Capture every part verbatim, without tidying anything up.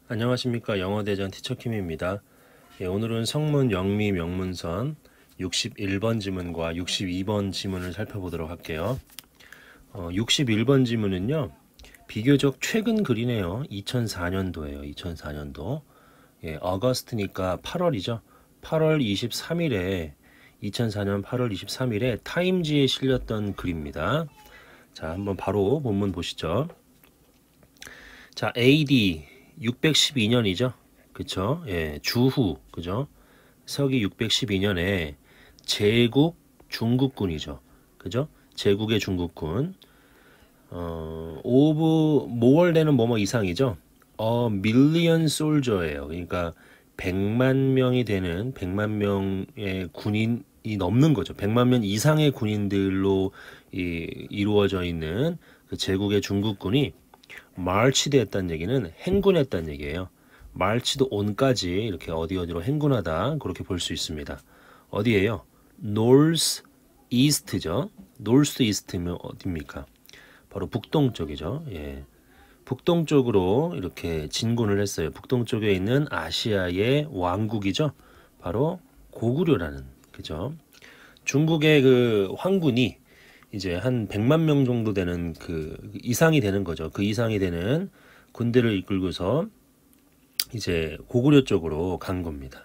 안녕하십니까. 영어대전 티처킴입니다. 예, 오늘은 성문 영미 명문선 육십일 번 지문과 육십이 번 지문을 살펴보도록 할게요. 어, 육십일 번 지문은요, 비교적 최근 글이네요. 이천사 년도예요. 이천사 년도. 예, 어거스트니까 팔월이죠. 팔월 이십삼 일에 이천사 년 팔월 이십삼 일에 타임지에 실렸던 글입니다. 자, 한번 바로 본문 보시죠. 자, 에이디 육백십이 년이죠. 그쵸? 예, 주후, 그죠? 서기 육백십이 년에 제국 중국군이죠. 그죠? 제국의 중국군. 어, 오브 모월되는 뭐뭐 이상이죠. 어, 밀리언 솔저예요. 그러니까 백만 명이 되는 백만 명의 군인이 넘는 거죠. 백만 명 이상의 군인들로 이, 이루어져 있는 그 제국의 중국군이 마치드 했다는 얘기는 행군했다는 얘기예요. 마치드 온까지 이렇게 어디 어디로 행군하다 그렇게 볼 수 있습니다. 어디예요? 노스 이스트죠. 노스 이스트면 어디입니까? 바로 북동쪽이죠. 예. 북동쪽으로 이렇게 진군을 했어요. 북동쪽에 있는 아시아의 왕국이죠. 바로 고구려라는, 그죠? 중국의 그 황군이 이제 한 백만 명 정도 되는 그 이상이 되는 거죠. 그 이상이 되는 군대를 이끌고서 이제 고구려 쪽으로 간 겁니다.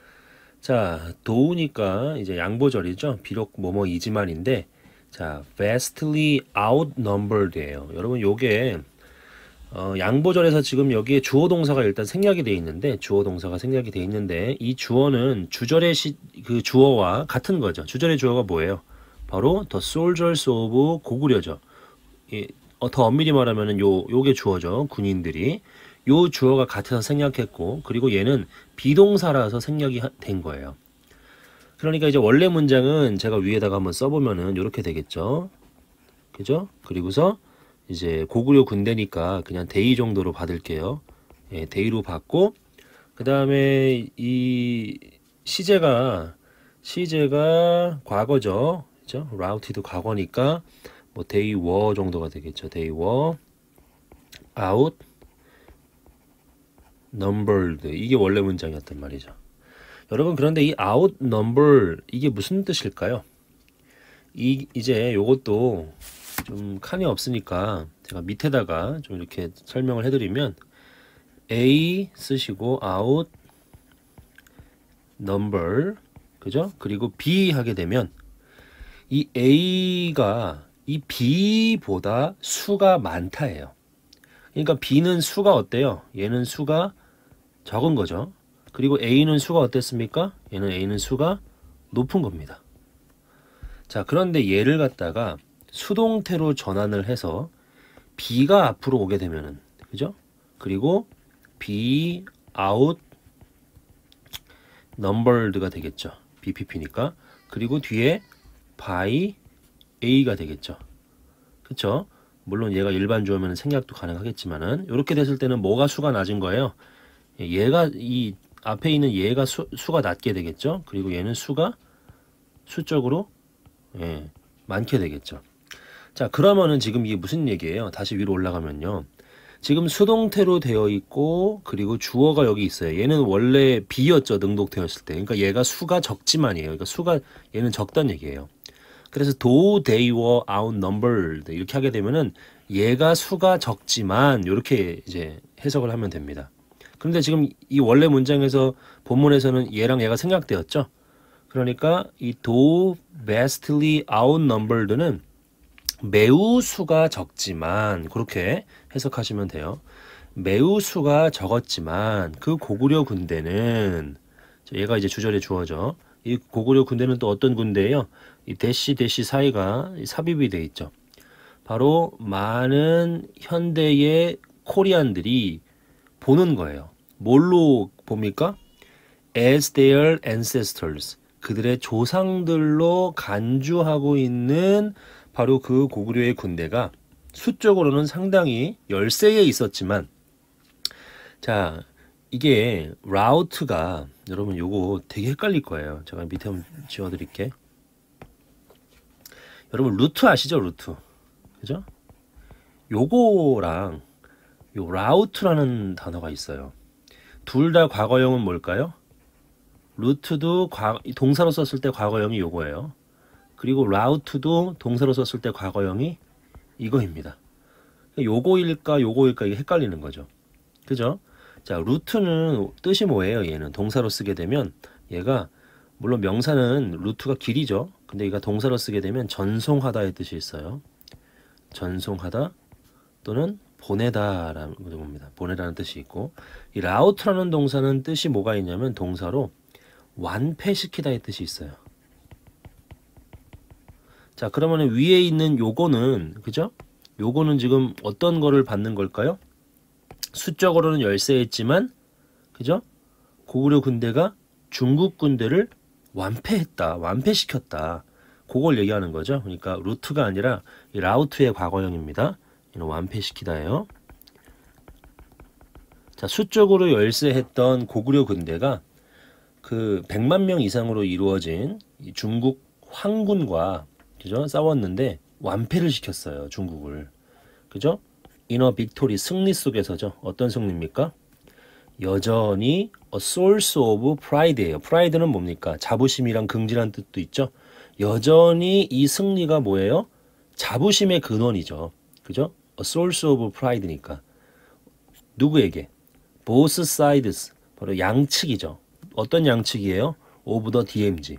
자, 도우니까 이제 양보절이죠. 비록 뭐뭐이지만인데, 자, vastly outnumbered예요. 여러분 요게 어, 양보절에서 지금 여기에 주어 동사가 일단 생략이 돼 있는데, 주어 동사가 생략이 돼 있는데, 이 주어는 주절의 시, 그 주어와 같은 거죠. 주절의 주어가 뭐예요? 바로 the soldiers of 고구려죠. 예, 어, 더 엄밀히 말하면은 요 요게 주어죠. 군인들이 요 주어가 같아서 생략했고, 그리고 얘는 비동사라서 생략이 된 거예요. 그러니까 이제 원래 문장은 제가 위에다가 한번 써보면은 이렇게 되겠죠. 그죠? 그리고서 이제 고구려 군대니까 그냥 대의 정도로 받을게요. 예, 대의로 받고, 그 다음에 이 시제가 시제가 과거죠. 그죠? 라우티도 과거니까 뭐 they were 정도가 되겠죠. they were outnumbered. 이게 원래 문장이었단 말이죠. 여러분, 그런데 이 outnumber 이게 무슨 뜻일까요? 이 이제 요것도 좀 칸이 없으니까 제가 밑에다가 좀 이렇게 설명을 해드리면, A 쓰시고 out number, 그죠? 그리고 B 하게 되면 이 A가 이 B보다 수가 많다예요. 그러니까 B는 수가 어때요? 얘는 수가 적은 거죠. 그리고 A는 수가 어땠습니까? 얘는 A는 수가 높은 겁니다. 자, 그런데 얘를 갖다가 수동태로 전환을 해서 B가 앞으로 오게 되면은, 그죠? 그리고 B out numbered가 되겠죠. 비피피니까. 그리고 뒤에 by A가 되겠죠. 그쵸? 물론 얘가 일반 주어면 생략도 가능하겠지만은, 이렇게 됐을 때는 뭐가 수가 낮은 거예요? 얘가, 이 앞에 있는 얘가 수, 수가 낮게 되겠죠. 그리고 얘는 수가 수적으로 예, 많게 되겠죠. 자, 그러면은 지금 이게 무슨 얘기예요? 다시 위로 올라가면요, 지금 수동태로 되어 있고, 그리고 주어가 여기 있어요. 얘는 원래 B였죠. 능동태였을 때. 그러니까 얘가 수가 적지만이에요. 그러니까 수가, 얘는 적다는 얘기예요. 그래서 though they were outnumbered 이렇게 하게 되면은 얘가 수가 적지만, 이렇게 이제 해석을 하면 됩니다. 그런데 지금 이 원래 문장에서, 본문에서는 얘랑 얘가 생략되었죠. 그러니까 이 though vastly outnumbered는 매우 수가 적지만, 그렇게 해석하시면 돼요. 매우 수가 적었지만 그 고구려 군대는, 얘가 이제 주절의 주어죠. 이 고구려 군대는 또 어떤 군대예요? 이 대시 대시 사이가 삽입이 돼 있죠. 바로 많은 현대의 코리안들이 보는 거예요. 뭘로 봅니까? As their ancestors. 그들의 조상들로 간주하고 있는 바로 그 고구려의 군대가 수적으로는 상당히 열세에 있었지만, 자, 이게 라우트가, 여러분 요거 되게 헷갈릴 거예요. 제가 밑에 한번 지워드릴게. 여러분 루트 아시죠? 루트. 그죠? 요거랑 요 라우트라는 단어가 있어요. 둘 다 과거형은 뭘까요? 루트도 과, 동사로 썼을 때 과거형이 요거예요. 그리고 라우트도 동사로 썼을 때 과거형이 이거입니다. 요거일까 요거일까 이게 헷갈리는 거죠. 그죠? 자, 루트는 뜻이 뭐예요? 얘는 동사로 쓰게 되면 얘가 물론 명사는 루트가 길이죠. 근데 얘가 동사로 쓰게 되면 전송하다의 뜻이 있어요. 전송하다 또는 보내다라는 겁니다. 보내다는 뜻이 있고, 이 라우트라는 동사는 뜻이 뭐가 있냐면 동사로 완패시키다의 뜻이 있어요. 자, 그러면 위에 있는 요거는, 그죠? 요거는 지금 어떤 거를 받는 걸까요? 수적으로는 열세했지만, 그죠? 고구려 군대가 중국 군대를 완패했다, 완패시켰다. 그걸 얘기하는 거죠. 그러니까 루트가 아니라 이 라우트의 과거형입니다. 이는 완패시키다예요. 자, 수적으로 열세했던 고구려 군대가 그 백만 명 이상으로 이루어진 이 중국 황군과, 그죠? 싸웠는데 완패를 시켰어요. 중국을. 그죠? 이너 빅토리, 승리 속에서죠. 어떤 승리입니까? 여전히 a source of pride예요. pride는 뭡니까? 자부심이랑 긍지란 뜻도 있죠. 여전히 이 승리가 뭐예요? 자부심의 근원이죠. 그죠? a source of pride니까. 누구에게? both sides. 바로 양측이죠. 어떤 양측이에요? of the 디엠지.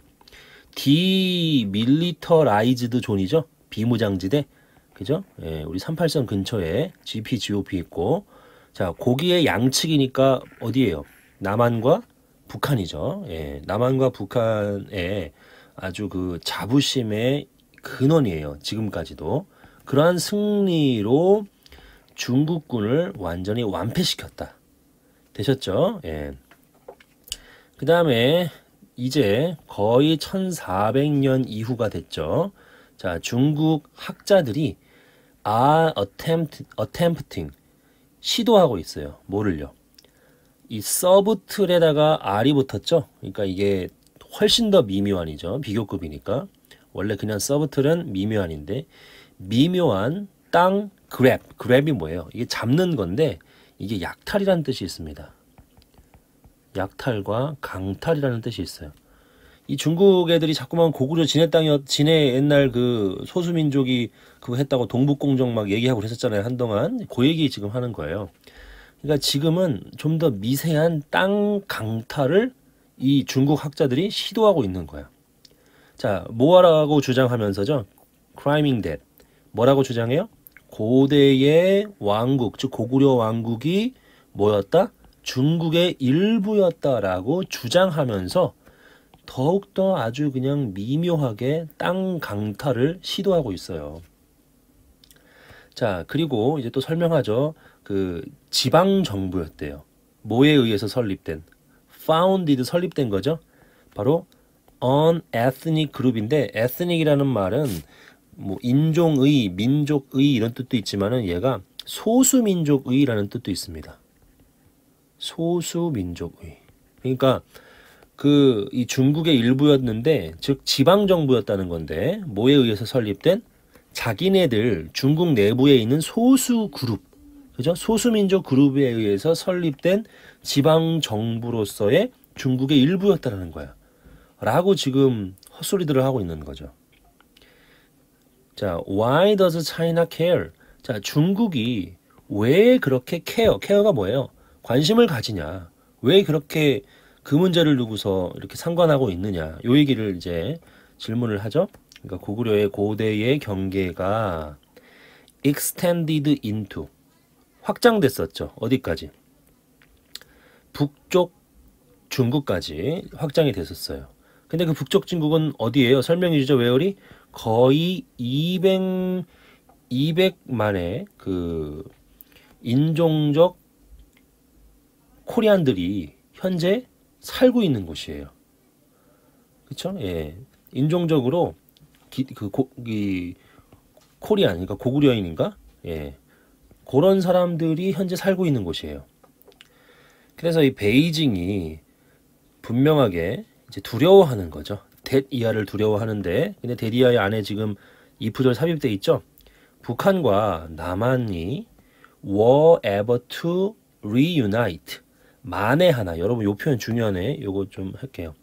demilitarized 존이죠. 비무장지대. 그죠? 예, 우리 삼팔선 근처에 지피, 지오피 있고, 자, 거기에 양측이니까 어디예요? 남한과 북한이죠. 예, 남한과 북한의 아주 그 자부심의 근원이에요. 지금까지도. 그러한 승리로 중국군을 완전히 완패시켰다. 되셨죠? 예. 그 다음에 이제 거의 천사백 년 이후가 됐죠. 자, 중국 학자들이 are attempt, attempting 시도하고 있어요. 뭐를요? 이 서브틀에다가 R이 붙었죠. 그러니까 이게 훨씬 더 미묘한이죠. 비교급이니까. 원래 그냥 서브틀은 미묘한인데 미묘한 땅 그랩. 그랩이 뭐예요? 이게 잡는 건데 이게 약탈이라는 뜻이 있습니다. 약탈과 강탈이라는 뜻이 있어요. 이 중국 애들이 자꾸만 고구려 진해 땅이 진해 옛날 그 소수민족이 그거 했다고 동북공정 막 얘기하고 그랬었잖아요. 한동안. 그 얘기 지금 하는 거예요. 그러니까 지금은 좀 더 미세한 땅 강탈을 이 중국 학자들이 시도하고 있는 거야. 자, 뭐라고 주장하면서죠? Claiming that. 뭐라고 주장해요? 고대의 왕국, 즉 고구려 왕국이 뭐였다? 중국의 일부였다라고 주장하면서 더욱더 아주 그냥 미묘하게 땅 강탈을 시도하고 있어요. 자, 그리고 이제 또 설명하죠. 그 지방 정부였대요. 뭐에 의해서 설립된? founded 설립된 거죠. 바로 on ethnic group인데 ethnic이라는 말은 뭐 인종의, 민족의 이런 뜻도 있지만은 얘가 소수민족의라는 뜻도 있습니다. 소수민족의. 그러니까 그 이 중국의 일부였는데 즉 지방 정부였다는 건데 뭐에 의해서 설립된? 자기네들 중국 내부에 있는 소수 그룹, 그죠? 소수민족 그룹에 의해서 설립된 지방 정부로서의 중국의 일부였다는 거야. 라고 지금 헛소리들을 하고 있는 거죠. 자, why does China care? 자, 중국이 왜 그렇게 care? care가 뭐예요? 관심을 가지냐? 왜 그렇게 그 문제를 두고서 이렇게 상관하고 있느냐? 요 얘기를 이제 질문을 하죠. 그러니까 고구려의 고대의 경계가 extended into 확장됐었죠. 어디까지? 북쪽 중국까지 확장이 됐었어요. 근데 그 북쪽 중국은 어디예요? 설명해 주죠. 웨어리 거의 이백, 이백만의 그 인종적 코리안들이 현재 살고 있는 곳이에요. 그쵸? 예. 인종적으로 기, 그 고, 이 코리안, 그러니까 고구려인인가? 예. 그런 사람들이 현재 살고 있는 곳이에요. 그래서 이 베이징이 분명하게 이제 두려워하는 거죠. 대 이하를 두려워하는데, 근데 대 이하의 안에 지금 이프절 삽입돼 있죠. 북한과 남한이 were ever to reunite, 만에 하나. 여러분 요 표현 중요하네. 요거 좀 할게요.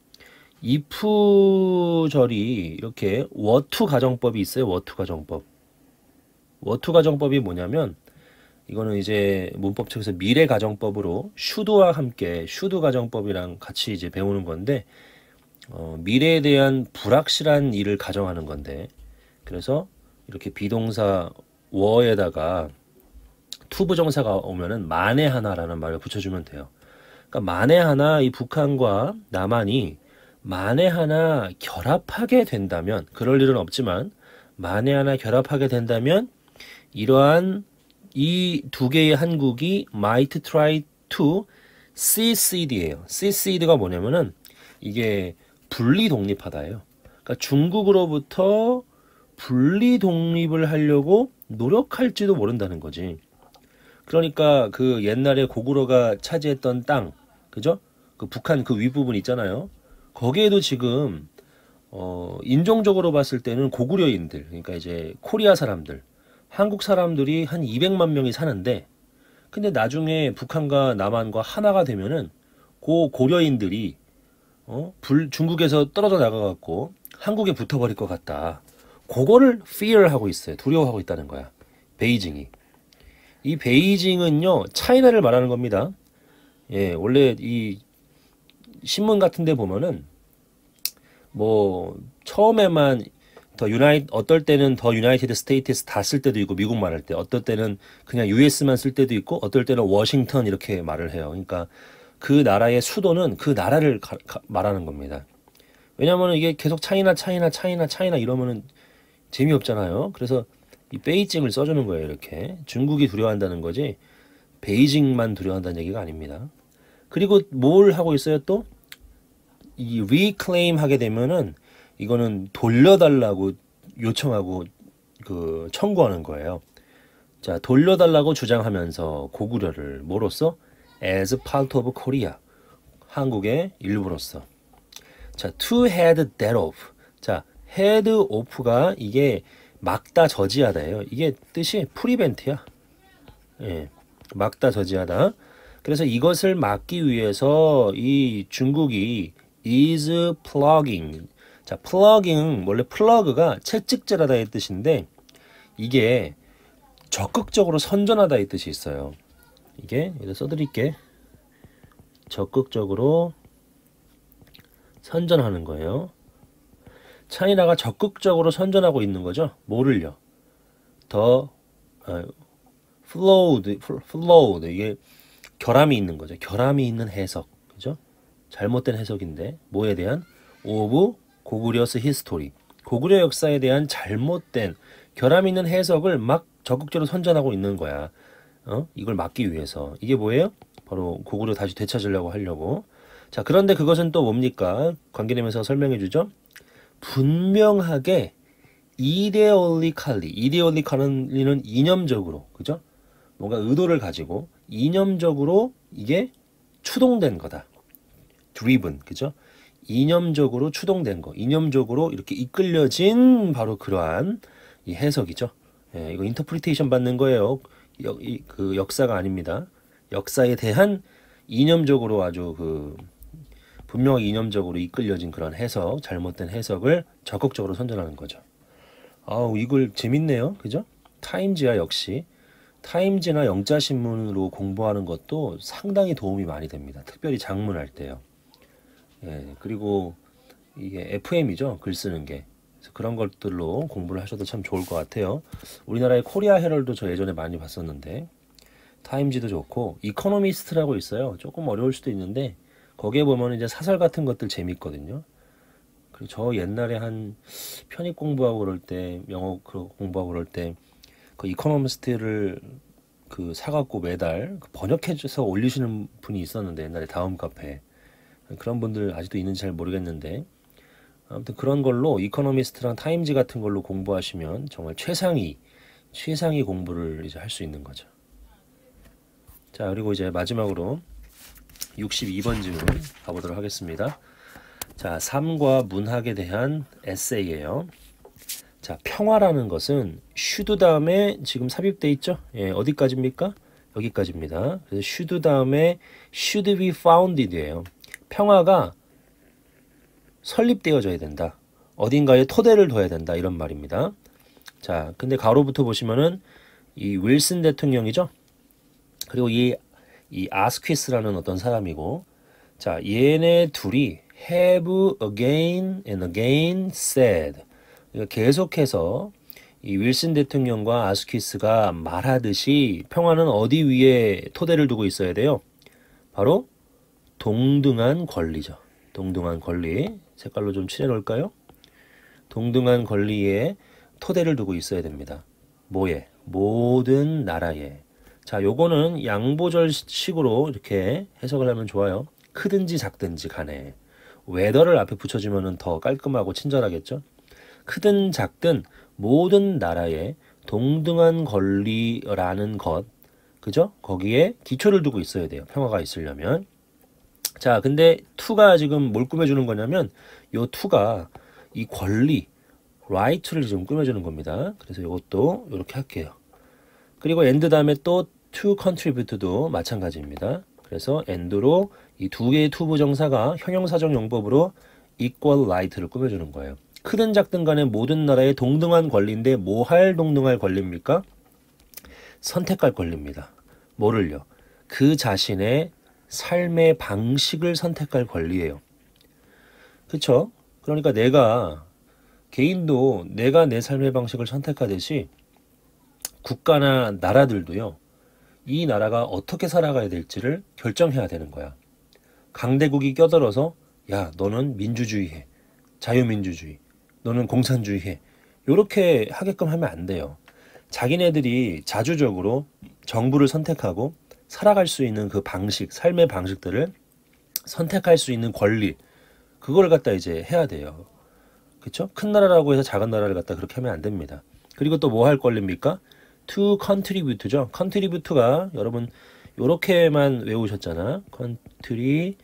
if 절이 이렇게 what 가정법이 있어요. what 가정법. what 가정법이 뭐냐면 이거는 이제 문법책에서 미래 가정법으로 should와 함께 should 가정법이랑 같이 이제 배우는 건데 어, 미래에 대한 불확실한 일을 가정하는 건데 그래서 이렇게 비동사 we에다가 to 부정사가 오면은 만에 하나라는 말을 붙여주면 돼요. 그러니까 만에 하나 이 북한과 남한이 만에 하나 결합하게 된다면 그럴 일은 없지만 만에 하나 결합하게 된다면 이러한 이 두 개의 한국이 might try to seced예요. seced가 뭐냐면은 이게 분리 독립하다예요. 그러니까 중국으로부터 분리 독립을 하려고 노력할지도 모른다는 거지. 그러니까 그 옛날에 고구려가 차지했던 땅, 그죠? 그 북한 그 윗부분 있잖아요. 거기에도 지금 어 인종적으로 봤을 때는 고구려인들, 그러니까 이제 코리아 사람들, 한국 사람들이 한 이백만 명이 사는데 근데 나중에 북한과 남한과 하나가 되면은 그 고려인들이 어? 불, 중국에서 떨어져 나가갖고 한국에 붙어버릴 것 같다. 그거를 fear하고 있어요. 두려워하고 있다는 거야. 베이징이. 이 베이징은요, 차이나를 말하는 겁니다. 예, 원래 이 신문 같은 데 보면은 뭐 처음에만 더 유나이 어떨 때는 더 유나이티드 스테이트스 다 쓸 때도 있고 미국 말할 때 어떨 때는 그냥 유에스만 쓸 때도 있고 어떨 때는 워싱턴 이렇게 말을 해요. 그러니까 그 나라의 수도는 그 나라를 가, 가, 말하는 겁니다. 왜냐하면 이게 계속 차이나 차이나 차이나 차이나 이러면은 재미없잖아요. 그래서 이 베이징을 써주는 거예요. 이렇게 중국이 두려워한다는 거지 베이징만 두려워한다는 얘기가 아닙니다. 그리고 뭘 하고 있어요 또? 이 reclaim 하게 되면은 이거는 돌려달라고 요청하고 그 청구하는 거예요. 자, 돌려달라고 주장하면서 고구려를 뭐로써? as part of Korea. 한국의 일부로서. 자, to head that off. 자, head off가 이게 막다 저지하다예요. 이게 뜻이 프리벤트야. 예. 막다 저지하다. 그래서 이것을 막기 위해서 이 중국이 is plugging. 자, plugging 원래 플러그가 채찍질하다의 뜻인데 이게 적극적으로 선전하다의 뜻이 있어요. 이게 여기다 써드릴게. 적극적으로 선전하는 거예요. 차이나가 적극적으로 선전하고 있는 거죠. 뭐를요? 더 아, flowed, flowed 이게 결함이 있는 거죠. 결함이 있는 해석, 그죠? 잘못된 해석인데 뭐에 대한 of 고구려스 히스토리, 고구려 역사에 대한 잘못된 결함 있는 해석을 막 적극적으로 선전하고 있는 거야. 어? 이걸 막기 위해서. 이게 뭐예요? 바로 고구려 다시 되찾으려고 하려고. 자, 그런데 그것은 또 뭡니까? 관계되면서 설명해 주죠. 분명하게 이데올리칼리, 이데올리칼리는 이념적으로, 그죠? 뭔가 의도를 가지고 이념적으로 이게 추동된 거다. driven, 그죠? 이념적으로 추동된 거, 이념적으로 이렇게 이끌려진 바로 그러한 이 해석이죠. 예, 이거 인터프리테이션 받는 거예요. 역, 이, 그 역사가 아닙니다. 역사에 대한 이념적으로 아주 그 분명히 이념적으로 이끌려진 그런 해석, 잘못된 해석을 적극적으로 선전하는 거죠. 아우, 이걸 재밌네요. 그죠? 타임지야 역시 타임지나 영자신문으로 공부하는 것도 상당히 도움이 많이 됩니다. 특별히 작문할 때요. 예, 그리고 이게 에프엠이죠. 글 쓰는 게. 그래서 그런 것들로 공부를 하셔도 참 좋을 것 같아요. 우리나라의 코리아 헤럴드 저 예전에 많이 봤었는데 타임지도 좋고 이코노미스트라고 있어요. 조금 어려울 수도 있는데 거기에 보면 이제 사설 같은 것들 재밌거든요. 그리고 저 옛날에 한 편입 공부하고 그럴 때 영어 공부하고 그럴 때 그 이코노미스트를 그 사갖고 매달 번역해줘서 올리시는 분이 있었는데 옛날에 다음 카페 그런 분들 아직도 있는지 잘 모르겠는데 아무튼 그런 걸로 이코노미스트랑 타임지 같은 걸로 공부하시면 정말 최상위 최상위 공부를 이제 할 수 있는 거죠. 자, 그리고 이제 마지막으로 육십이 번 질문 가보도록 하겠습니다. 자, 삶과 문학에 대한 에세이예요. 자, 평화라는 것은 should 다음에 지금 삽입돼 있죠? 예, 어디까지입니까? 여기까지입니다. 그래서 should 다음에 should be founded예요. 평화가 설립되어져야 된다. 어딘가에 토대를 둬야 된다. 이런 말입니다. 자, 근데 가로부터 보시면은 이 윌슨 대통령이죠. 그리고 이, 이 아스퀴스라는 어떤 사람이고, 자, 얘네 둘이 have again and again said. 계속해서 이 윌슨 대통령과 아스퀴스가 말하듯이 평화는 어디 위에 토대를 두고 있어야 돼요? 바로 동등한 권리죠. 동등한 권리. 색깔로 좀 칠해 놓을까요? 동등한 권리에 토대를 두고 있어야 됩니다. 뭐에? 모든 나라에. 자, 요거는 양보절식으로 이렇게 해석을 하면 좋아요. 크든지 작든지 간에. whether를 앞에 붙여주면 더 깔끔하고 친절하겠죠? 크든 작든 모든 나라에 동등한 권리라는 것, 그죠? 거기에 기초를 두고 있어야 돼요. 평화가 있으려면. 자, 근데 to가 지금 뭘 꾸며주는 거냐면 요 to가 이 권리, right를 지금 꾸며주는 겁니다. 그래서 이것도 이렇게 할게요. 그리고 and 다음에 또 to contribute도 마찬가지입니다. 그래서 and로 이 두 개의 to 부정사가 형용사적 용법으로 equal right를 꾸며주는 거예요. 크든 작든 간에 모든 나라의 동등한 권리인데 뭐 할 동등할 권리입니까? 선택할 권리입니다. 뭐를요? 그 자신의 삶의 방식을 선택할 권리예요. 그렇죠? 그러니까 내가 개인도 내가 내 삶의 방식을 선택하듯이 국가나 나라들도요. 이 나라가 어떻게 살아가야 될지를 결정해야 되는 거야. 강대국이 껴들어서 야, 너는 민주주의 해. 자유민주주의. 너는 공산주의 해. 이렇게 하게끔 하면 안 돼요. 자기네들이 자주적으로 정부를 선택하고 살아갈 수 있는 그 방식, 삶의 방식들을 선택할 수 있는 권리, 그걸 갖다 이제 해야 돼요. 그렇죠? 큰 나라라고 해서 작은 나라를 갖다 그렇게 하면 안 됩니다. 그리고 또 뭐 할 권리입니까? to contribute죠. contribute가 여러분 요렇게만 외우셨잖아. contribute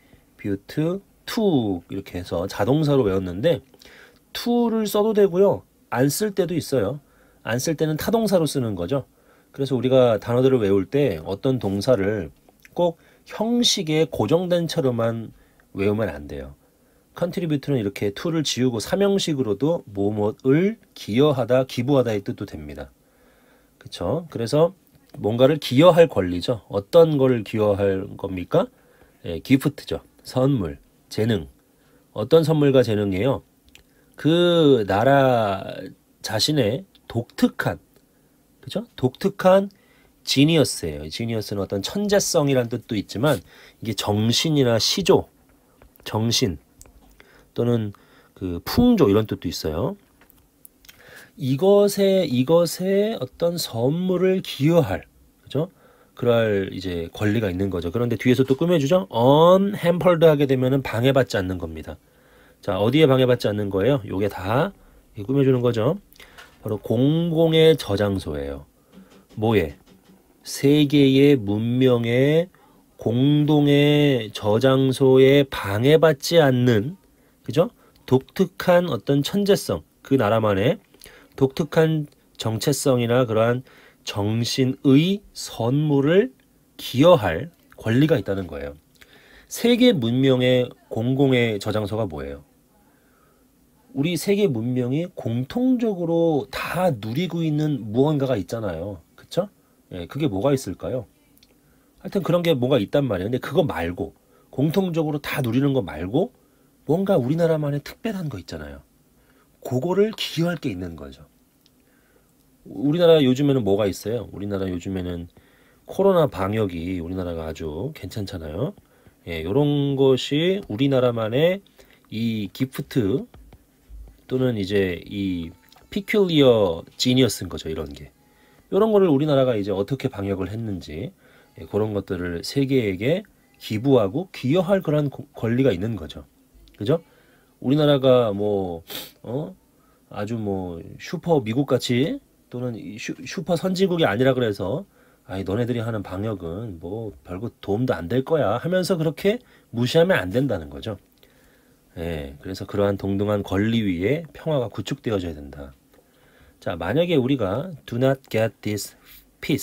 to 이렇게 해서 자동사로 외웠는데 to를 써도 되고요. 안 쓸 때도 있어요. 안 쓸 때는 타동사로 쓰는 거죠. 그래서 우리가 단어들을 외울 때 어떤 동사를 꼭 형식에 고정된 채로만 외우면 안 돼요. contribute는 이렇게 to를 지우고 삼형식으로도 뭐뭐를 기여하다, 기부하다의 뜻도 됩니다. 그렇죠? 그래서 뭔가를 기여할 권리죠. 어떤 걸 기여할 겁니까? 예, 기프트죠. 선물, 재능. 어떤 선물과 재능이에요? 그 나라 자신의 독특한, 그죠? 독특한 지니어스예요. 지니어스는 어떤 천재성이라는 뜻도 있지만 이게 정신이나 시조, 정신 또는 그 풍조 이런 뜻도 있어요. 이것에 이것에 어떤 선물을 기여할, 그죠? 그럴 이제 권리가 있는 거죠. 그런데 뒤에서 또 꾸며주죠. unhampered 하게 되면은 방해받지 않는 겁니다. 자, 어디에 방해받지 않는 거예요? 요게 다 꾸며주는 거죠. 바로 공공의 저장소예요. 뭐에? 세계의 문명의 공동의 저장소에 방해받지 않는, 그죠? 독특한 어떤 천재성, 그 나라만의 독특한 정체성이나 그러한 정신의 선물을 기여할 권리가 있다는 거예요. 세계 문명의 공공의 저장소가 뭐예요? 우리 세계 문명이 공통적으로 다 누리고 있는 무언가가 있잖아요. 그쵸? 예, 그게 뭐가 있을까요? 하여튼 그런 게 뭐가 있단 말이에요. 근데 그거 말고, 공통적으로 다 누리는 거 말고 뭔가 우리나라만의 특별한 거 있잖아요. 그거를 기여할 게 있는 거죠. 우리나라 요즘에는 뭐가 있어요? 우리나라 요즘에는 코로나 방역이 우리나라가 아주 괜찮잖아요. 예, 이런 것이 우리나라만의 이 기프트 또는 이제 이 peculiar genius인 거죠. 이런 게. 이런 거를 우리나라가 이제 어떻게 방역을 했는지, 예, 그런 것들을 세계에게 기부하고 기여할 그런 권리가 있는 거죠. 그죠? 우리나라가 뭐, 어? 아주 뭐, 슈퍼 미국같이 또는 슈, 슈퍼 선진국이 아니라 그래서, 아이, 너네들이 하는 방역은 뭐, 별거 도움도 안 될 거야 하면서 그렇게 무시하면 안 된다는 거죠. 예, 그래서 그러한 동등한 권리 위에 평화가 구축되어져야 된다. 자, 만약에 우리가 do not get this peace,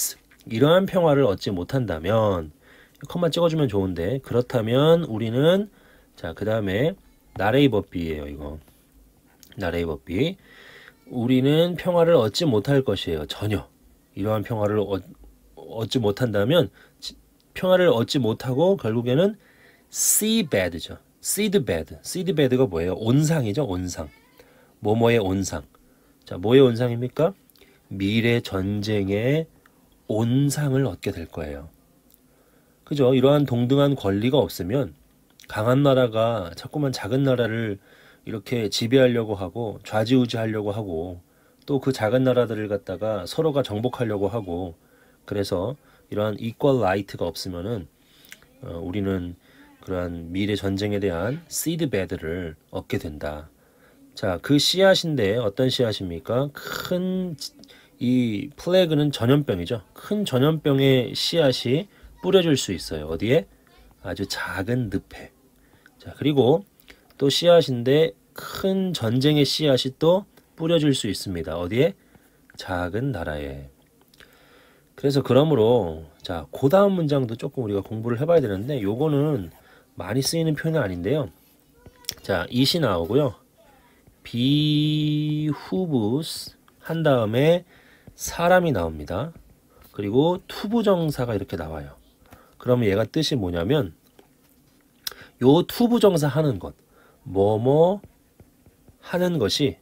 이러한 평화를 얻지 못한다면, 컴마 찍어주면 좋은데, 그렇다면 우리는, 자, 그 다음에 나레이버비예요. 이거 나레이버비. 우리는 평화를 얻지 못할 것이에요. 전혀. 이러한 평화를 얻, 얻지 못한다면 평화를 얻지 못하고 결국에는 see bad죠. seed bad. seed bad가 뭐예요? 온상이죠. 온상. 뭐뭐의 온상. 자, 뭐의 온상입니까? 미래 전쟁의 온상을 얻게 될 거예요. 그죠? 이러한 동등한 권리가 없으면 강한 나라가 자꾸만 작은 나라를 이렇게 지배하려고 하고 좌지우지하려고 하고 또 그 작은 나라들을 갖다가 서로가 정복하려고 하고, 그래서 이러한 equal right가 없으면은 어, 우리는 그러한 미래 전쟁에 대한 seed bad를 얻게 된다. 자, 그 씨앗인데 어떤 씨앗입니까? 큰 이 플래그는 전염병이죠. 큰 전염병의 씨앗이 뿌려질 수 있어요. 어디에? 아주 작은 늪에. 자, 그리고 또 씨앗인데 큰 전쟁의 씨앗이 또 뿌려질 수 있습니다. 어디에? 작은 나라에. 그래서 그러므로 자, 그 다음 문장도 조금 우리가 공부를 해봐야 되는데 요거는 많이 쓰이는 표현은 아닌데요. 자, it이 나오고요. 비후부스 한 다음에 사람이 나옵니다. 그리고 투부정사가 이렇게 나와요. 그러면 얘가 뜻이 뭐냐면 요 투부정사 하는 것, 뭐뭐 하는 것이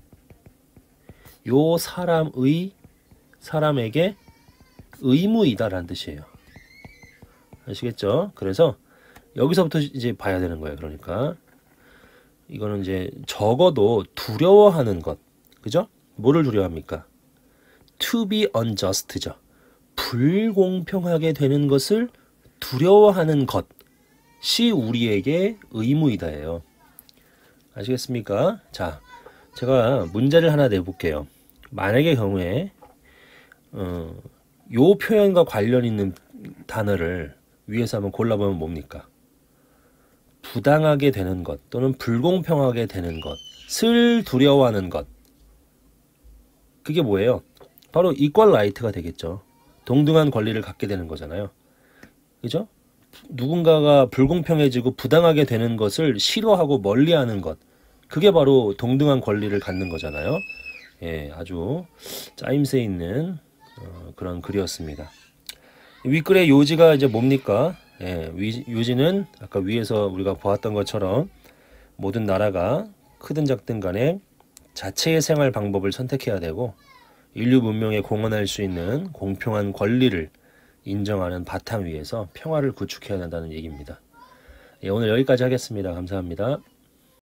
요 사람의 사람에게 의무이다라는 뜻이에요. 아시겠죠? 그래서 여기서부터 이제 봐야 되는 거예요. 그러니까 이거는 이제 적어도 두려워하는 것, 그죠? 뭐를 두려워합니까? To be unjust죠. 불공평하게 되는 것을 두려워하는 것이 우리에게 의무이다예요. 아시겠습니까? 자, 제가 문제를 하나 내볼게요. 만약의 경우에 어, 요 표현과 관련 있는 단어를 위에서 한번 골라보면 뭡니까? 부당하게 되는 것 또는 불공평하게 되는 것을 두려워하는 것. 그게 뭐예요? 바로 equal right가 되겠죠. 동등한 권리를 갖게 되는 거잖아요. 그죠? 누군가가 불공평해지고 부당하게 되는 것을 싫어하고 멀리하는 것. 그게 바로 동등한 권리를 갖는 거잖아요. 예, 아주 짜임새 있는 어, 그런 글이었습니다. 윗글의 요지가 이제 뭡니까? 예, 위, 요지는 아까 위에서 우리가 보았던 것처럼 모든 나라가 크든 작든 간에 자체의 생활 방법을 선택해야 되고 인류 문명에 공헌할 수 있는 공평한 권리를 인정하는 바탕 위에서 평화를 구축해야 한다는 얘기입니다. 예, 오늘 여기까지 하겠습니다. 감사합니다.